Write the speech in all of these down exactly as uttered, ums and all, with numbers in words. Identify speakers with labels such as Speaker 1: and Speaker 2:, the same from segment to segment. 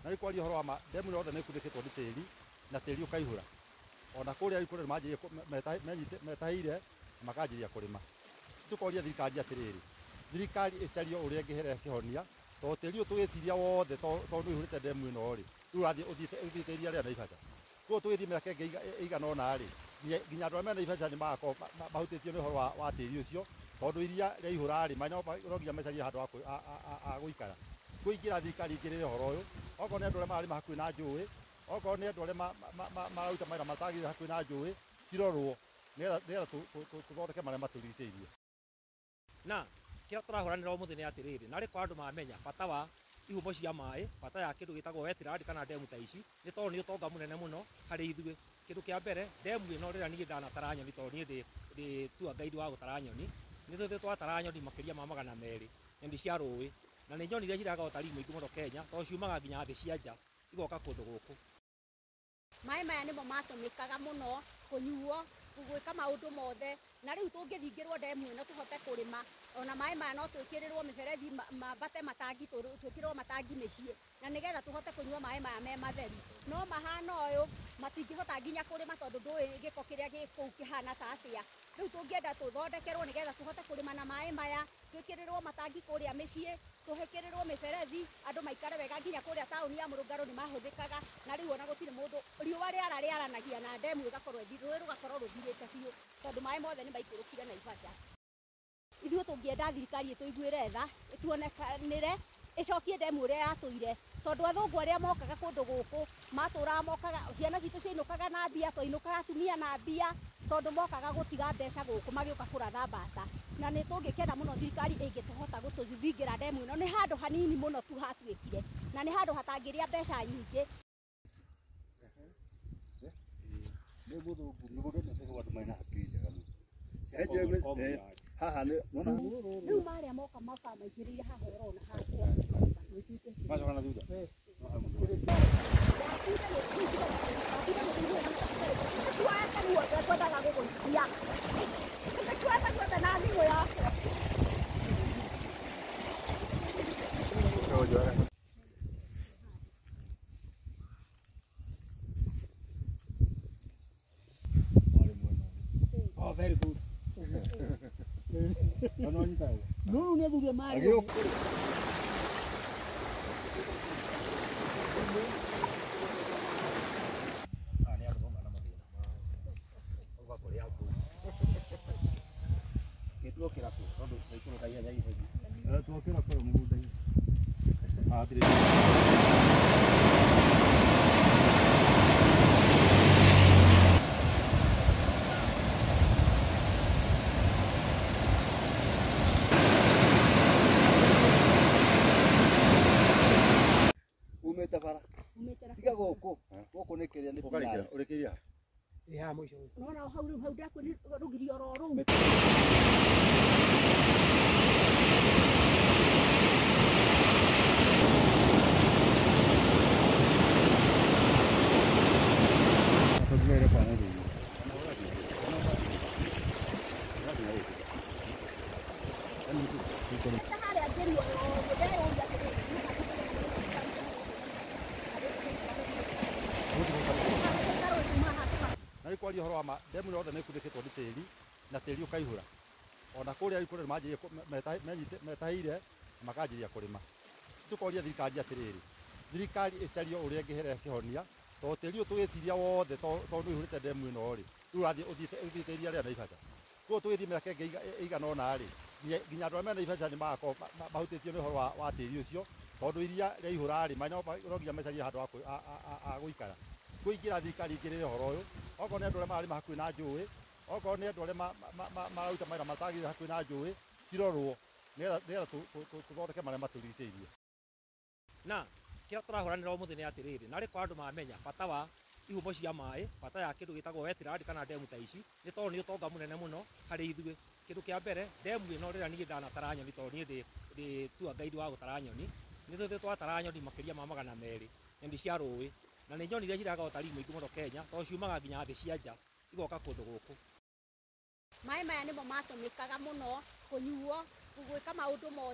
Speaker 1: na rikwaria horo wa demu yothe nä kuthä nä tĩri na tĩri ũkaihũra ona kũrĩa ariko nĩ manjĩrĩria metahĩire makanjĩrĩria kũrĩma. Tũkoria thirikari atĩrĩrĩ, thirikari ĩcarie ũrĩa ĩngĩhere kĩhonia tondũ tĩri ũyũ tũgĩciria wothe tondũ nĩũihũrĩte demu ĩno rĩ, rĩu ũrathiĩ ũthiĩte iria rĩa Naivasha. Koguo tũgĩthiĩ mĩaka ĩngĩ ĩigana ũna rĩ, nginya andũ arĩa me Naivasha nĩ magakorwo mahutĩtio nĩ ũhoro wa tĩri ũcio tondũ iria rĩaihũra rĩ, no nginya macarie handũ ha gũikara. Kũingĩra thirikari ingĩrĩre ũhoro ũyũ, okorwo nĩ andũ arĩa mararĩma hakuhĩ na njũĩ, okorwo nĩ andũ arĩa mararuta mawĩra matagĩrĩire hakuhĩ na njũĩ, cirorwo nĩgetha tũthondeke marĩa matũrigicĩirie.
Speaker 2: Na kĩrĩa tũrahũranĩra ũmũthĩ nĩ atĩrĩrĩ, na rĩkorwo andũ mamenya bata wa ihumo cia maĩ, bata ya kĩndũ gĩtagwo wetland kana demu ta ici, nĩ tondũ nĩ ũtonga mũnene mũno harĩ ithuĩ. Kĩndũ kĩa mbere, demu ĩno rĩrĩa niĩ ndanatara nyoni tondũ niĩ ndĩ tour guide wa gũtara nyoni, nĩ tũthiĩ twatara nyoni makĩria ma magana merĩ, nyoni cia rũĩ, na nĩ nyoni iria ciraga ũtarii mũingĩ mũno Kenya tondũ ciumaga nginya thĩ cia nja igoka kũndũ gũkũ.
Speaker 3: Maĩ maya nĩmo matũmĩkaga mũno kũnyuo, gwĩka maũndũ mothe, na rĩu tũngĩthingĩrwo demu ĩno tũhote kũrĩma, ona maĩ maya no twĩkĩrĩrwo mĩberethi mambate matangi, twĩkĩrĩrwo matangi mĩciĩ, na nĩgetha tũhote kũnyua maĩ maya me matheru. No mahana ũyũ matingĩhota nginya kũrĩma tondũ ndũĩ gĩko kĩrĩa gĩ kũu kĩhana ta atĩa. Rĩu tũngĩenda tũthondekerwo nĩgetha tũhote kũrĩma na maĩ maya, twĩkĩrĩrwo matangi kũrĩa mĩciĩ, tũhĩkĩrĩrwo mĩberethi, andũ maikare wega, nginya kũrĩa taũni ya Mũrũngarũ nĩ mahũthĩkaga, na rĩu ona gũtirĩ mũndũ, riũa rĩara rĩaranagia na demu ĩgakorwo rũĩ rũgakorwo rũthirĩte biũ tondũ maĩ mothe nĩ maikũrũkire Naivasha. Ithuĩ tũngĩenda thirikari ĩtũiguĩre tha, ĩtuonekanĩre, ĩcokie demu ũrĩa yatũire, tondũ athũngũ arĩa mokaga kũndũ gũkũ matũraga mokaga, ciana citũ ciainũkaga na mbia, twainũkaga atumia na mbia tondũ mokaga gũtiga mbeca gũkũ magĩũka kũratha mbata. Na nĩ tũngĩkenda mũno thirikari ĩngĩtũhota gũtũthingira demu ĩno, nĩ handũ hanini mũno tu hatuĩkire na nĩ handũ hatangĩrĩa mbeca nyingĩ. Rĩu marĩa moka moka maingĩrĩire haha ũrona hakwa
Speaker 1: macoka na thutha
Speaker 3: twendaga gũgũikia twenda twenda na thimũ yakwa.
Speaker 1: Oh, very good. No, no, no.
Speaker 3: No, no, no, Mario.
Speaker 1: Adiós. Tiga gũkũ, gũkũ nĩ kĩrĩa nĩ kĩrĩa ũrĩkĩria.
Speaker 3: Ĩ ha mũico. No no hau hau ndakũ nĩ rũgirio ro rũu.
Speaker 1: Na rikwaria horo wa demu yothe nĩ kuthĩkĩtwo nĩ tĩri na tĩri ũkaihũra ona kũrĩa ariko nĩ manjĩrĩria metahĩire makanjĩrĩria kũrĩma. Tũkoria thirikari atĩrĩrĩ, thirikari ĩcarie ũrĩa ĩngĩhere kĩhonia tondũ tĩri ũyũ tũgĩciria wothe tondũ nĩũihũrĩte demu ĩno rĩ, rĩu ũrathiĩ ũthiĩte iria rĩa Naivasha. Koguo tũgĩthiĩ mĩaka ĩngĩ ĩigana ũna rĩ, nginya andũ arĩa me Naivasha nĩ magakorwo mahutĩtio nĩ ũhoro wa tĩri ũcio tondũ iria rĩaihũra rĩ, no nginya macarie handũ ha gũikara. Kũingĩra thirikari ingĩrĩre ũhoro ũyũ, okorwo nĩ andũ arĩa mararĩma hakuhĩ na njũĩ, okorwo nĩ andũ arĩa mararuta mawĩra matagĩrĩire hakuhĩ na njũĩ, cirorwo nĩgetha tũthondeke marĩa matũrigicĩirie.
Speaker 2: Na kĩrĩa tũrahũranĩra ũmũthĩ nĩ atĩrĩrĩ, na rĩkorwo andũ mamenya bata wa ihumo cia maĩ, bata ya kĩndũ gĩtagwo wetland kana demu ta ici, nĩ tondũ nĩ ũtonga mũnene mũno harĩ ithuĩ. Kĩndũ kĩa mbere, demu ĩno rĩrĩa niĩ ndanatara nyoni tondũ niĩ ndĩ tour guide wa gũtara nyoni, nĩ tũthiĩ twatara nyoni makĩria ma magana merĩ, nyoni cia rũĩ, na nĩ nyoni iria ciraga ũtarii mũingĩ mũno Kenya tondũ ciumaga nginya thĩ cia nja igoka kũndũ gũkũ.
Speaker 3: Maĩ maya nĩmo matũmĩkaga mũno kũnyuo, gwĩka maũndũ mothe,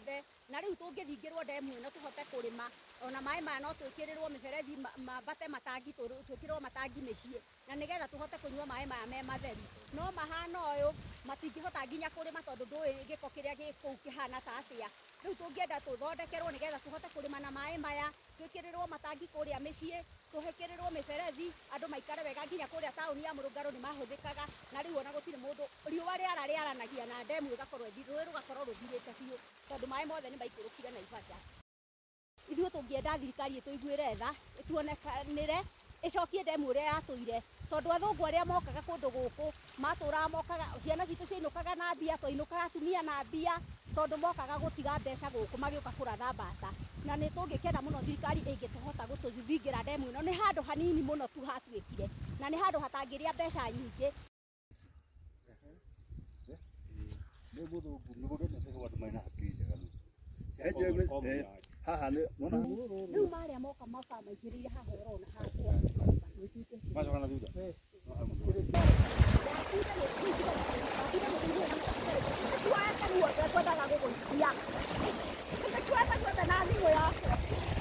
Speaker 3: na riu tungithingirwo ndemu ino tuhote kurima ona mai maya no twikirirwo miberethi mambate matangi twikirwo matangi micii na nigetha tuhote kunyua mai maya me matheru no mahana uyu matingihota nginya kurima tondu ndui giko kiria giku kihana ta atia riu tungienda tuthondekerwo nigetha tuhote kurima na mai maya twikirirwo matangi kuria micii tuhekirirwo miberethi andu maikare wega nginya kuria tauni ya Murungaro ni mahuthikaga na riu ona gutire mundu riua riara riaranagia na ndemu igakorwo rui rugakorwo ruthirite biu tondu mai mothe ni maikurukire Naivasha ithuĩ tũngĩenda thirikari ĩtũiguĩre tha ĩtuonekanĩre ĩcokie ndemu ũrĩa yatũire tondu athũngũ arĩa mokaga kũndũ gũkũ matũraga mokaga ciana citũ ciainũkaga na mbia twainũkaga atumia na mbia tondu mokaga gũtiga mbeca gũkũ magĩũka kũratha mbata na nĩ tũngĩkenda mũno thirikari ĩngĩtũhota gũtũthingira ndemu ĩno nĩ handũ hanini mũno tu hatuĩkire na nĩ handũ hatangĩrĩa mbeca nyingĩ
Speaker 4: haha nĩ mona
Speaker 3: riu marĩa moka moka maingĩrĩire haha ũrona hakwa
Speaker 4: macoka na thutha
Speaker 3: twendaga gũgũikia twenda twenda na thimũ yakwa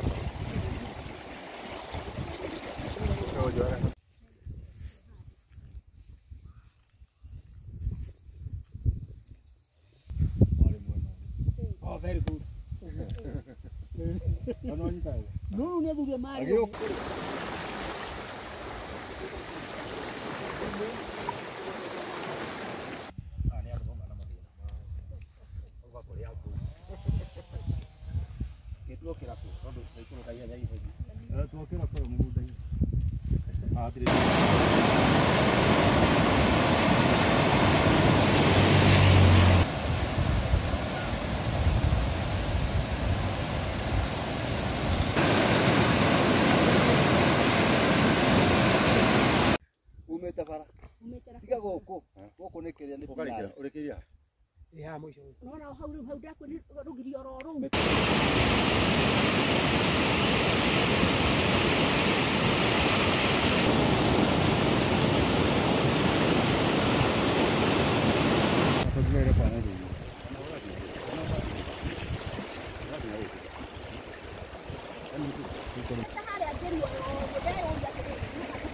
Speaker 4: oh very good no no nita
Speaker 3: no no nĩ mari
Speaker 4: agio
Speaker 1: ani andu mama na mathina oga kuri aku gituo kiraku tondu ikuru kaiya nyai hivi
Speaker 4: eh tuokira kwa mugunda-ini
Speaker 1: ah tiri
Speaker 4: umetafara tiga gũkũ gũkũ nĩ kĩrĩa nĩ
Speaker 1: ukarikira urikiria
Speaker 2: ya mwisho
Speaker 3: no hau riu hau ndaku ni rugirio ro ru
Speaker 4: tũgere kwa nĩ
Speaker 3: harĩa ngĩrua ro ndero ya